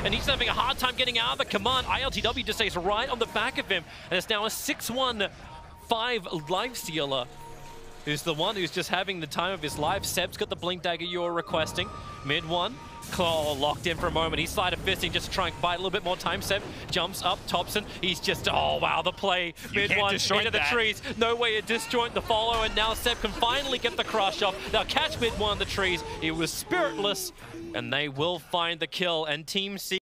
and he's having a hard time getting out of the command. ILTW just stays right on the back of him, and it's now a 6-1-5 lifestealer. Who's the one who's just having the time of his life. Seb's got the Blink Dagger you were requesting. Mid one. Claw locked in for a moment. He's slider fisting just to try and buy a little bit more time. Seb jumps up, Thompson. He's just, oh wow, the play. Mid one into the trees. No way to disjoint the follow, and now Seb can finally get the crush off. They'll catch mid one in the trees. It was spiritless, and they will find the kill. And Team C